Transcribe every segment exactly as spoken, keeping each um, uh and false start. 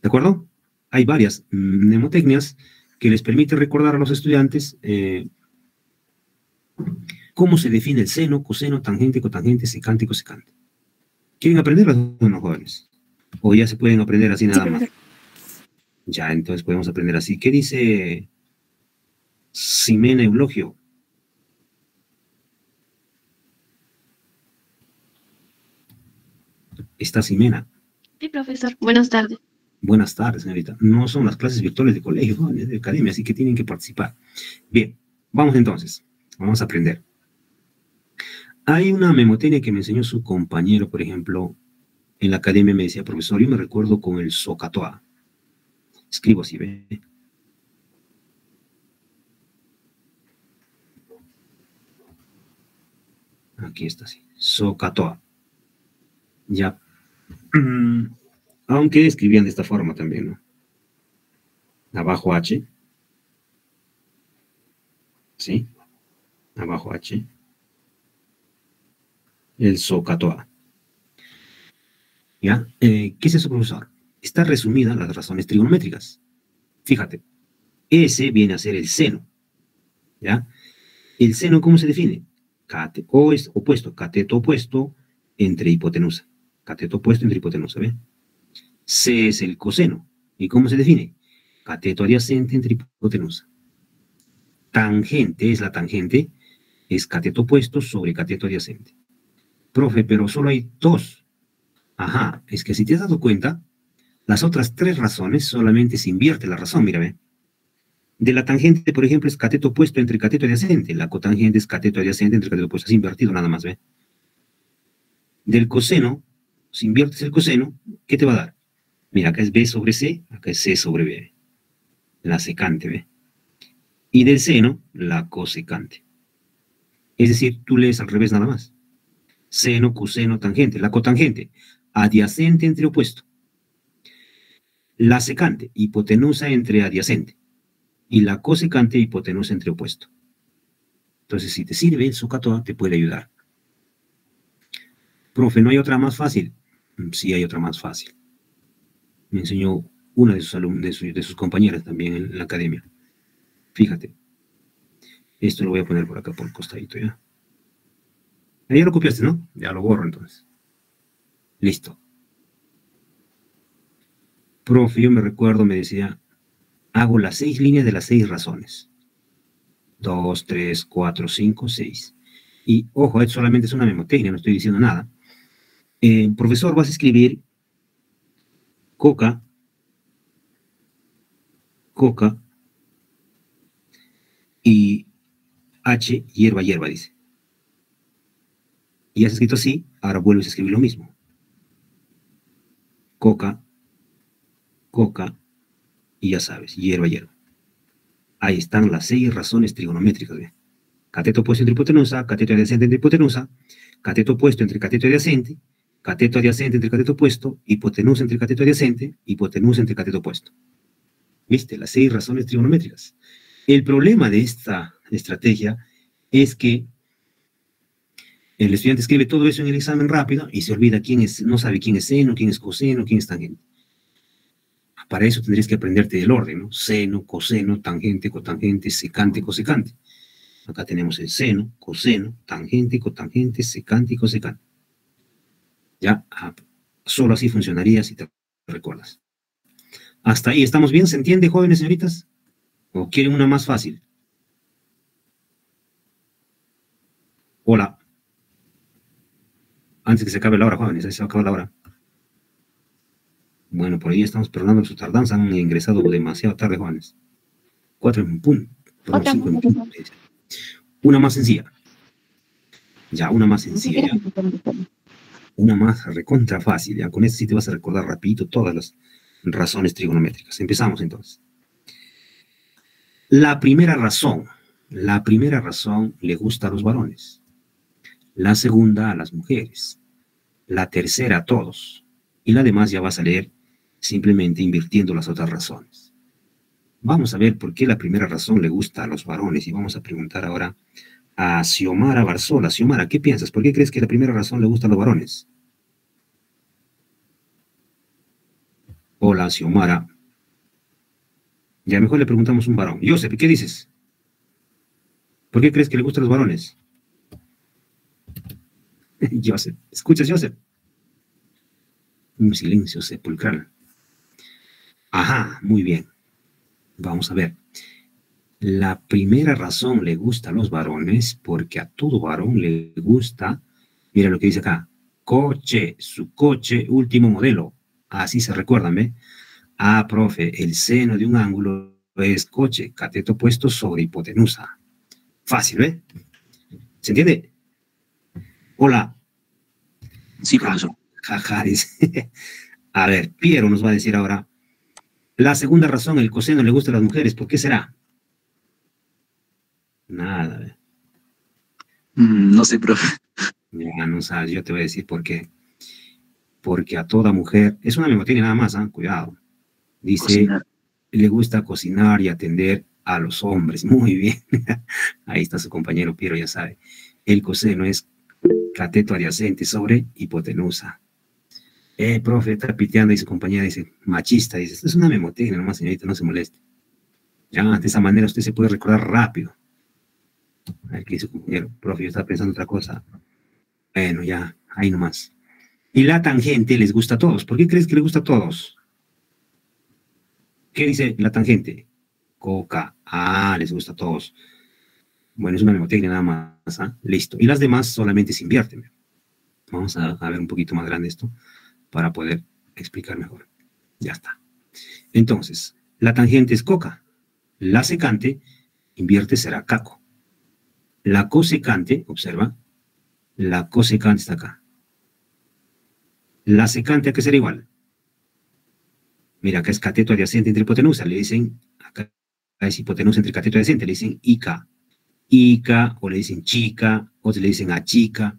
¿De acuerdo? Hay varias mm, mnemotecnias que les permite recordar a los estudiantes eh, cómo se define el seno, coseno, tangente, cotangente, secante, cosecante. ¿Quieren aprenderlas o no, jóvenes? ¿O ya se pueden aprender así nada Sí, más? Ya, entonces podemos aprender así. ¿Qué dice Ximena Eulogio? Está Ximena. Sí, profesor. Buenas tardes. Buenas tardes, señorita. No son las clases virtuales de colegio, jóvenes de academia, así que tienen que participar. Bien, vamos entonces. Vamos a aprender. Hay una memotecnia que me enseñó su compañero, por ejemplo, en la academia me decía, profesor, yo me recuerdo con el SOHCAHTOA. Escribo así, ¿ve? Aquí está así. SOHCAHTOA. Ya. Aunque escribían de esta forma también, ¿no? Abajo H. ¿Sí? Abajo H. El SOHCAHTOA. ¿Ya? Eh, ¿Qué es eso, profesor? Está resumida las razones trigonométricas. Fíjate, S viene a ser el seno. ¿Ya? ¿El seno cómo se define? Cate, o es opuesto, cateto opuesto entre hipotenusa. Cateto opuesto entre hipotenusa, ¿ve? C es el coseno. ¿Y cómo se define? Cateto adyacente entre hipotenusa. Tangente es la tangente, es cateto opuesto sobre cateto adyacente. Profe, pero solo hay dos. Ajá, es que si te has dado cuenta, las otras tres razones solamente se invierte la razón, mira, ve. De la tangente, por ejemplo, es cateto opuesto entre cateto adyacente. La cotangente es cateto adyacente entre cateto opuesto. Es invertido nada más, ¿ve? Del coseno, si inviertes el coseno, ¿qué te va a dar? Mira, acá es B sobre C, acá es C sobre B. La secante, ¿ve? Y del seno, la cosecante. Es decir, tú lees al revés nada más. Seno, coseno, tangente. La cotangente, adyacente entre opuesto. La secante, hipotenusa entre adyacente. Y la cosecante, hipotenusa entre opuesto. Entonces, si te sirve el SOHCAHTOA, te puede ayudar. Profe, ¿no hay otra más fácil? Sí hay otra más fácil. Me enseñó una de sus, alumnos, de, su, de sus compañeras también en la academia. Fíjate. Esto lo voy a poner por acá, por el costadito, ¿ya? Ahí ya lo copiaste, ¿no? Ya lo borro, entonces. Listo. Profe, yo me recuerdo, me decía, hago las seis líneas de las seis razones. Dos, tres, cuatro, cinco, seis. Y, ojo, esto solamente es una memotecnia, no estoy diciendo nada. Eh, profesor, vas a escribir coca, coca, y H, hierba, hierba, dice. Y has escrito así, ahora vuelves a escribir lo mismo. Coca, coca, y ya sabes, hierba, hierba. Ahí están las seis razones trigonométricas, ¿ve? Cateto opuesto entre hipotenusa, cateto adyacente entre hipotenusa, cateto opuesto entre cateto adyacente, cateto adyacente entre cateto opuesto, hipotenusa entre cateto adyacente, hipotenusa entre cateto opuesto. ¿Viste? Las seis razones trigonométricas. El problema de esta estrategia es que el estudiante escribe todo eso en el examen rápido y se olvida quién es, no sabe quién es seno, quién es coseno, quién es tangente. Para eso tendrías que aprenderte del orden, ¿no? Seno, coseno, tangente, cotangente, secante, cosecante. Acá tenemos el seno, coseno, tangente, cotangente, secante y cosecante. Ya, ah, solo así funcionaría si te recuerdas. ¿Hasta ahí estamos bien? ¿Se entiende, jóvenes señoritas? ¿O quieren una más fácil? Hola. Antes que se acabe la hora, jóvenes, ahí se va a acabar la hora. Bueno, por ahí estamos perdonando su tardanza, han ingresado demasiado tarde, jóvenes. Cuatro en punto. Perdón, cinco en punto. Una más sencilla. Ya, una más sencilla. Ya. Una más recontra fácil. Ya, con esto sí te vas a recordar rapidito todas las razones trigonométricas. Empezamos entonces. La primera razón. La primera razón le gusta a los varones. La segunda a las mujeres. La tercera a todos. Y la demás ya vas a leer simplemente invirtiendo las otras razones. Vamos a ver por qué la primera razón le gusta a los varones y vamos a preguntar ahora a Xiomara Barzola. Xiomara, ¿qué piensas? ¿Por qué crees que la primera razón le gusta a los varones? Hola. Hola, Xiomara. Ya mejor le preguntamos a un varón. Joseph, ¿qué dices? ¿Por qué crees que le gustan los varones? Joseph, ¿escuchas, Joseph? Un silencio sepulcral. Ajá, muy bien. Vamos a ver. La primera razón le gusta a los varones porque a todo varón le gusta, mira lo que dice acá, coche, su coche, último modelo. Así se recuerdan, ¿ve? Ah, profe, el seno de un ángulo es coche, cateto opuesto sobre hipotenusa. Fácil, ¿ve? ¿Se entiende? Hola. Sí, profesor. Jaja, dice. A ver, Piero nos va a decir ahora. La segunda razón, el coseno le gusta a las mujeres. ¿Por qué será? Nada. ¿Ve? Mm, no sé, profe. Ya no sabes, yo te voy a decir por qué. Porque a toda mujer, es una memoria nada más, ¿eh? Cuidado. Dice, cocinar. Le gusta cocinar y atender a los hombres. Muy bien. Ahí está su compañero Piero, ya sabe. El coseno es cateto adyacente sobre hipotenusa. Eh, profe, está piteando y su compañera dice, machista, dice, esto es una memotecnia nomás, señorita, no se moleste. Ya, de esa manera usted se puede recordar rápido. A ver qué dice su compañero, profe, yo estaba pensando otra cosa. Bueno, ya, ahí nomás. Y la tangente les gusta a todos. ¿Por qué crees que les gusta a todos? ¿Qué dice la tangente? Coca. Ah, les gusta a todos. Bueno, es una memotecnia nada más. ¿Ah? Listo. Y las demás solamente se invierten. Vamos a, a ver un poquito más grande esto para poder explicar mejor. Ya está. Entonces, la tangente es coca. La secante, invierte, será caco. La cosecante, observa, la cosecante está acá. La secante, ¿a qué será igual? Mira, acá es cateto adyacente entre hipotenusa. Le dicen, acá es hipotenusa entre cateto adyacente. Le dicen ica. Ica, o le dicen chica, o le dicen achica,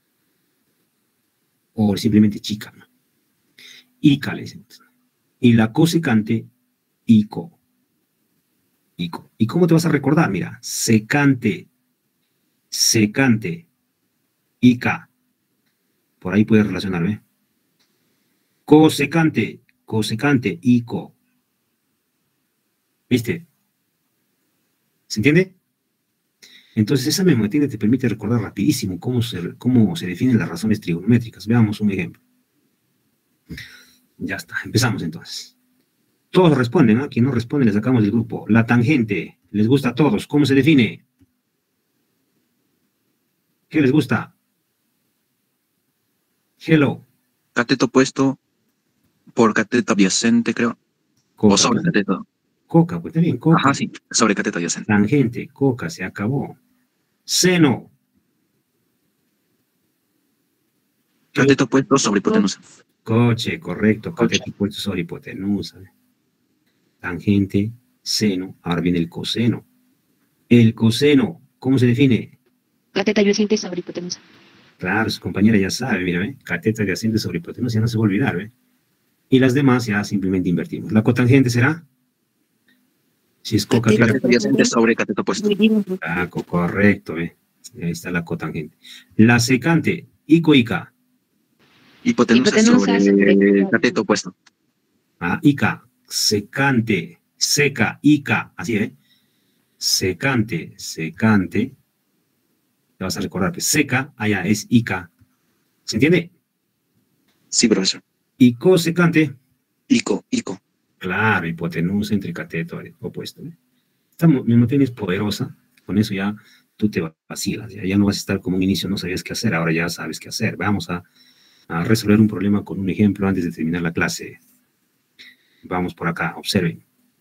o simplemente chica, ¿no? Ica le dicen. Y la cosecante, ico. Ico. ¿Y cómo te vas a recordar? Mira, secante, secante, ica. Por ahí puedes relacionar, ¿ve? Cosecante, cosecante, ico. ¿Viste? ¿Se entiende? Entonces, esa memoria te permite recordar rapidísimo cómo se, cómo se definen las razones trigonométricas. Veamos un ejemplo. Ya está, empezamos entonces. Todos responden, ¿no? Quien no responde le sacamos del grupo. La tangente, les gusta a todos. ¿Cómo se define? ¿Qué les gusta? Hello. Cateto opuesto por cateto adyacente, creo. Coca, o sobre pues. cateto. Coca, pues está bien, coca. Ajá, sí, sobre cateto adyacente. Tangente, coca, se acabó. Seno. Cateto opuesto sobre hipotenusa. Coche, correcto. Coche. Cateto opuesto sobre hipotenusa. Tangente, seno. Ahora viene el coseno. El coseno, ¿cómo se define? Cateto adyacente sobre hipotenusa. Claro, su compañera ya sabe, mira, ¿ve? Cateto adyacente sobre hipotenusa, ya no se va a olvidar, ¿ve? Y las demás ya simplemente invertimos. ¿La cotangente será? Si es coca, ¿qué Cateto adyacente sobre cateto opuesto. Ah, correcto, ¿ve? Ahí está la cotangente. La secante, ico, ica. Hipotenusa, Hipotenusa sobre sobre- cateto opuesto. Ah, ica, secante, seca, ica, así, ¿eh? Secante, secante. Te vas a recordar que seca, allá es ica. ¿Se entiende? Sí, profesor. Y cosecante, Ico, ico. claro, hipotenusa entre cateto opuesto. ¿eh? Esta memoria es poderosa, con eso ya tú te vacilas, ya, ya no vas a estar como un inicio, no sabías qué hacer, ahora ya sabes qué hacer. Vamos a, a resolver un problema con un ejemplo antes de terminar la clase. Vamos por acá, observen.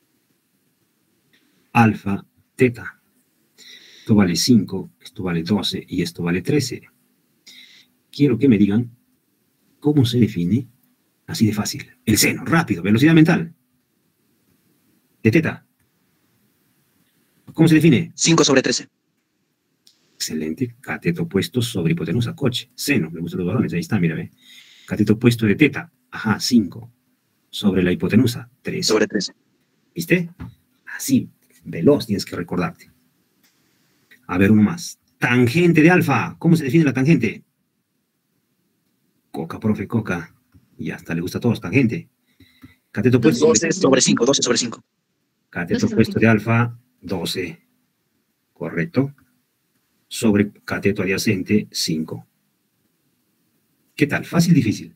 Alfa, teta. Esto vale cinco, esto vale doce y esto vale trece. Quiero que me digan cómo se define, así de fácil, el seno, rápido, velocidad mental. De teta. ¿Cómo se define? cinco sobre trece. Excelente. Cateto opuesto sobre hipotenusa, coche. Seno, me gustan los balones, ahí está, mírame. Cateto opuesto de teta, ajá, cinco. Sobre la hipotenusa, tres. Sobre trece. ¿Viste? Así, veloz tienes que recordarte. A ver, uno más. Tangente de alfa. ¿Cómo se define la tangente? Coca, profe, coca. Y hasta le gusta a todos, tangente. Cateto opuesto. doce sobre cinco, doce sobre cinco. Cateto opuesto de alfa, doce. Correcto. Sobre cateto adyacente, cinco. ¿Qué tal? ¿Fácil o difícil?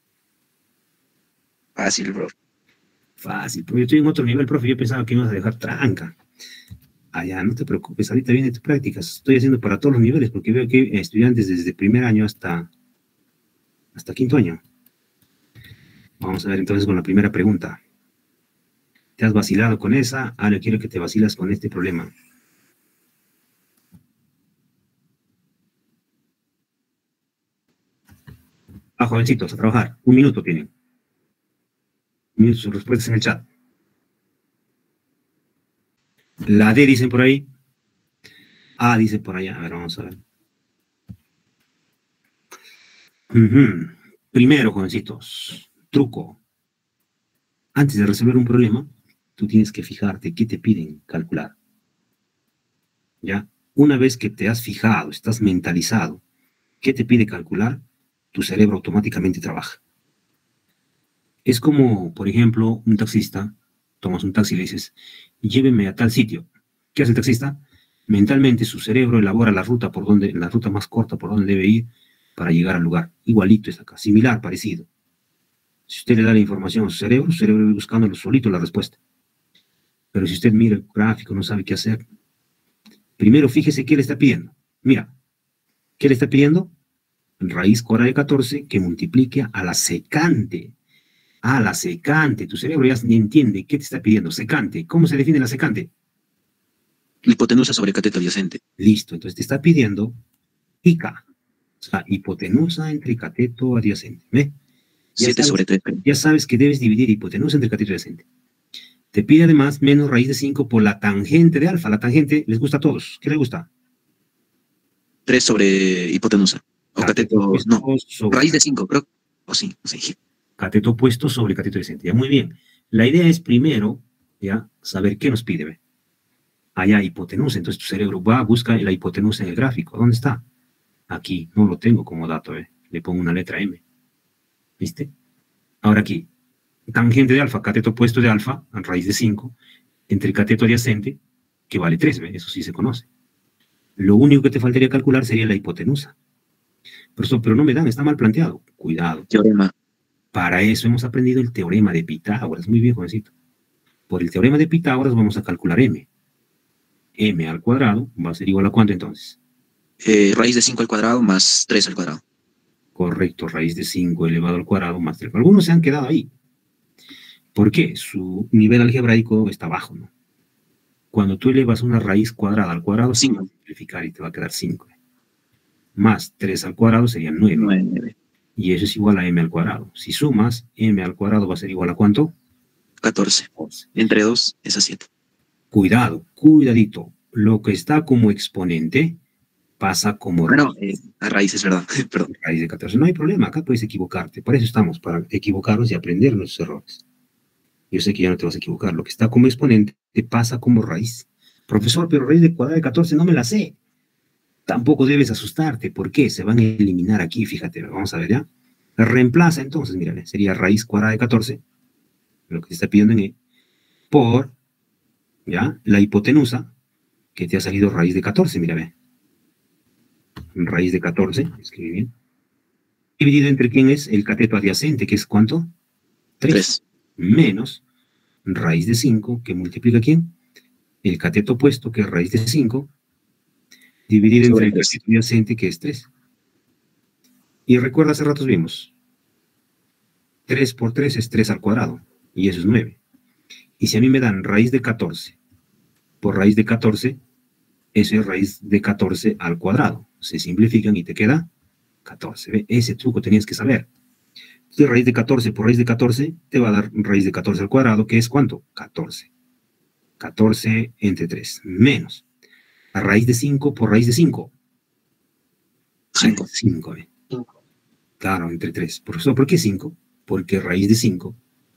Fácil, bro. Fácil, porque yo estoy en otro nivel, profe. Yo pensaba que me ibas a dejar tranca. Allá, no te preocupes, ahorita vienen tus prácticas. Estoy haciendo para todos los niveles, porque veo que hay estudiantes desde primer año hasta, hasta quinto año. Vamos a ver entonces con la primera pregunta. ¿Te has vacilado con esa? Ahora quiero que te vacilas con este problema. Ah, jovencitos, a trabajar. Un minuto tienen. Un minuto, sus respuestas en el chat. La D dicen por ahí. A dice por allá. A ver, vamos a ver. Uh-huh. Primero, jovencitos, truco. Antes de resolver un problema, tú tienes que fijarte qué te piden calcular. ¿Ya? Una vez que te has fijado, estás mentalizado, qué te pide calcular, tu cerebro automáticamente trabaja. Es como, por ejemplo, un taxista, tomas un taxi y le dices, lléveme a tal sitio. ¿Qué hace el taxista? Mentalmente su cerebro elabora la ruta por donde, la ruta más corta por donde debe ir para llegar al lugar. Igualito es acá, similar, parecido. Si usted le da la información a su cerebro, su cerebro va buscando solito la respuesta. Pero si usted mira el gráfico, no sabe qué hacer, primero fíjese qué le está pidiendo. Mira, ¿qué le está pidiendo? Raíz cuadrada de catorce que multiplique a la secante. A la secante. Tu cerebro ya entiende qué te está pidiendo. Secante. ¿Cómo se define la secante? La hipotenusa sobre cateto adyacente. Listo. Entonces te está pidiendo I K. O sea, hipotenusa entre cateto adyacente. ¿Ve? siete sobre tres. Ya sabes que debes dividir hipotenusa entre cateto adyacente. Te pide además menos raíz de cinco por la tangente de alfa. La tangente les gusta a todos. ¿Qué les gusta? tres sobre hipotenusa. O cateto, opuesto no, sobre raíz de cinco, creo. O sí, no sé. Cateto opuesto sobre cateto adyacente. Ya, muy bien. La idea es primero, ya, saber qué nos pide. ¿Ve? Allá, hipotenusa. Entonces tu cerebro va, busca la hipotenusa en el gráfico. ¿Dónde está? Aquí. No lo tengo como dato. ¿Ve? Le pongo una letra M. ¿Viste? Ahora aquí. Tangente de alfa, cateto opuesto de alfa, a raíz de cinco, entre cateto adyacente, que vale tres. ¿Ve? Eso sí se conoce. Lo único que te faltaría calcular sería la hipotenusa. Pero, pero no me dan, está mal planteado. Cuidado. Teorema. Para eso hemos aprendido el teorema de Pitágoras. Muy bien, jovencito. Por el teorema de Pitágoras vamos a calcular m. M al cuadrado va a ser igual a ¿cuánto entonces? Eh, raíz de cinco al cuadrado más tres al cuadrado. Correcto, raíz de cinco elevado al cuadrado más tres. Algunos se han quedado ahí. ¿Por qué? Su nivel algebraico está bajo, ¿no? Cuando tú elevas una raíz cuadrada al cuadrado, se va a simplificar y te va a quedar cinco. Más tres al cuadrado sería nueve. nueve. Y eso es igual a m al cuadrado. Si sumas, m al cuadrado va a ser igual a ¿cuánto? catorce. Entre dos es a siete. Cuidado, cuidadito. Lo que está como exponente pasa como Bueno, eh, a raíz es verdad. Perdón. raíz de catorce. No hay problema, acá puedes equivocarte. Para eso estamos, para equivocarnos y aprender nuestros errores. Yo sé que ya no te vas a equivocar. Lo que está como exponente te pasa como raíz. Profesor, pero raíz de cuadrada de catorce no me la sé. Tampoco debes asustarte. ¿Por qué? Se van a eliminar aquí, fíjate. Vamos a ver ya. Reemplaza entonces, mírale, sería raíz cuadrada de catorce, lo que te está pidiendo en E, por, ya, la hipotenusa, que te ha salido raíz de catorce, mira, ve. Raíz de catorce, escribe bien. Dividido entre quién es el cateto adyacente, que es ¿cuánto? tres. Menos raíz de cinco, que multiplica ¿quién? El cateto opuesto, que es raíz de cinco, dividido entre el cateto adyacente, que es tres. Y recuerda, hace ratos vimos, tres por tres es tres al cuadrado, y eso es nueve. Y si a mí me dan raíz de catorce por raíz de catorce, eso es raíz de catorce al cuadrado. Se simplifican y te queda catorce. ¿Ve? Ese truco tenías que saber. Entonces, raíz de catorce por raíz de catorce te va a dar raíz de catorce al cuadrado, que es ¿cuánto? catorce. catorce entre tres, menos a raíz de cinco por raíz de cinco. cinco. cinco, ¿ve? Claro, entre tres. Profesor, ¿por qué cinco? Porque raíz de cinco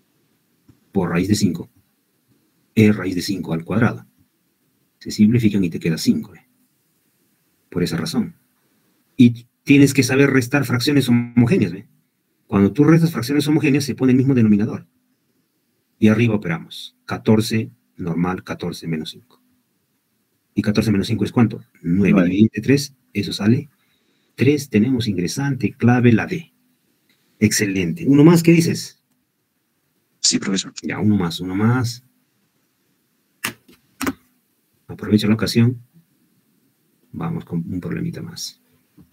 por raíz de cinco es raíz de cinco al cuadrado. Se simplifican y te queda cinco. ¿eh? Por esa razón. Y tienes que saber restar fracciones homogéneas. ¿eh? Cuando tú restas fracciones homogéneas, se pone el mismo denominador. Y arriba operamos. catorce normal, catorce menos cinco. ¿Y catorce menos cinco es cuánto? nueve Nueve. dividido entre tres, eso sale tres. Tenemos ingresante, clave, la D. Excelente. ¿Uno más? ¿Qué dices? Sí, profesor. Ya, uno más, uno más. Aprovecho la ocasión. Vamos con un problemita más.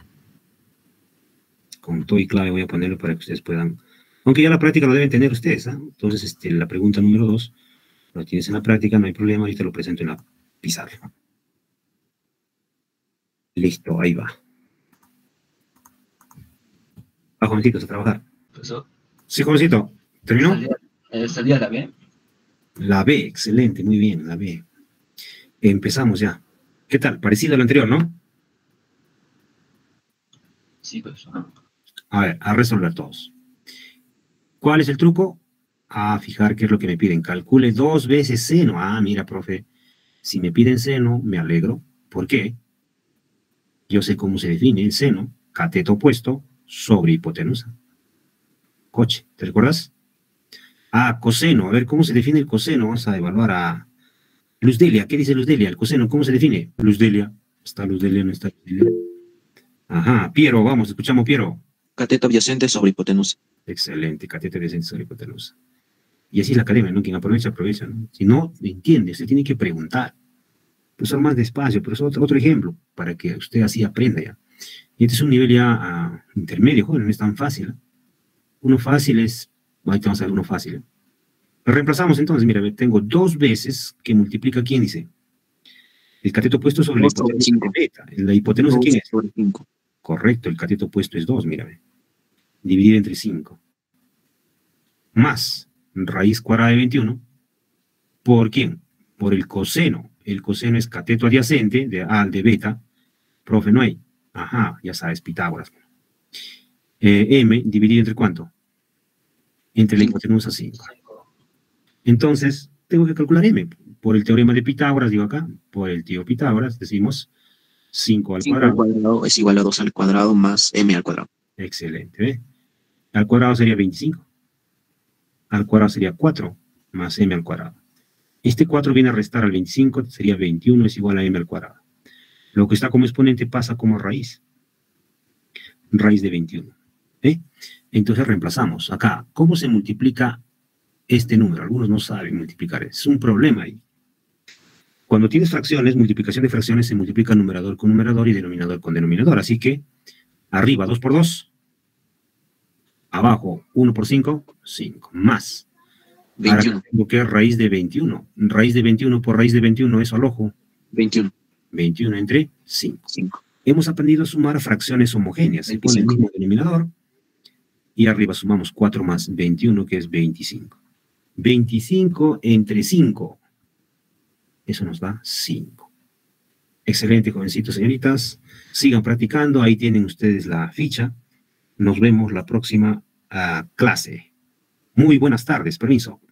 Con todo y clave voy a ponerlo para que ustedes puedan... Aunque ya la práctica lo deben tener ustedes, ¿ah? Entonces, este, la pregunta número dos, lo tienes en la práctica, no hay problema, ahorita lo presento en la pizarra. Listo, ahí va. Va, jovencitos, a trabajar. Profesor, Sí, jovencito, ¿terminó? salía, eh, salía la B. La B, excelente, muy bien, la B. Empezamos ya. ¿Qué tal? Parecido a lo anterior, ¿no? Sí, profesor. A ver, a resolver todos. ¿Cuál es el truco? A fijar qué es lo que me piden. Calcule dos veces seno. Ah, mira, profe, si me piden seno, me alegro. ¿Por qué? Yo sé cómo se define el seno, cateto opuesto, sobre hipotenusa. Coche, ¿te recuerdas? Ah, coseno. A ver, ¿cómo se define el coseno? Vamos a evaluar a Luz Delia. ¿Qué dice Luz Delia? El coseno, ¿cómo se define? Luz Delia. ¿Está Luz Delia? ¿No está Luz Delia? Ajá, Piero, vamos, escuchamos, Piero. Cateto adyacente sobre hipotenusa. Excelente, cateto adyacente sobre hipotenusa. Y así es la academia, ¿no? Quien aprovecha, aprovecha, ¿no? Si no, entiende, se tiene que preguntar. Profesor, más despacio, pero es otro, otro ejemplo, para que usted así aprenda ya. Y este es un nivel ya uh, intermedio, joven, no es tan fácil. ¿eh? Uno fácil es, ahí vamos a ver uno fácil. ¿eh? Lo reemplazamos entonces, mira, tengo dos veces que multiplica, ¿quién dice? El cateto opuesto sobre la dos sobre hipotenusa cinco. de beta. La hipotenusa, dos ¿quién es? sobre cinco. Correcto, el cateto opuesto es dos, mírame. Dividido entre cinco. Más raíz cuadrada de veintiuno. ¿Por quién? Por el coseno. El coseno es cateto adyacente de A de beta. Profe, no hay. Ajá, ya sabes, Pitágoras. Eh, M dividido entre ¿cuánto? Entre la hipotenusa cinco. Entonces, tengo que calcular M. Por el teorema de Pitágoras, digo acá, por el tío Pitágoras, decimos cinco al cinco al cuadrado. cuadrado es igual a dos al cuadrado más m al cuadrado. Excelente, ¿ve? Al cuadrado sería veinticinco. Al cuadrado sería cuatro más m al cuadrado. Este cuatro viene a restar al veinticinco, sería veintiuno es igual a m al cuadrado. Lo que está como exponente pasa como raíz. Raíz de veintiuno. ¿eh? Entonces reemplazamos. Acá, ¿cómo se multiplica este número? Algunos no saben multiplicar. Es un problema ahí. Cuando tienes fracciones, multiplicación de fracciones, se multiplica numerador con numerador y denominador con denominador. Así que, arriba dos por dos. Abajo uno por cinco, cinco. Más. veintiuno. Ahora tengo que raíz de veintiuno. Raíz de veintiuno por raíz de veintiuno, eso al ojo. veintiuno. veintiuno entre cinco. cinco. Hemos aprendido a sumar fracciones homogéneas. Se pone el mismo denominador. Y arriba sumamos cuatro más veintiuno, que es veinticinco. veinticinco entre cinco. Eso nos da cinco. Excelente, jovencitos, señoritas. Sigan practicando. Ahí tienen ustedes la ficha. Nos vemos la próxima uh, clase. Muy buenas tardes. Permiso.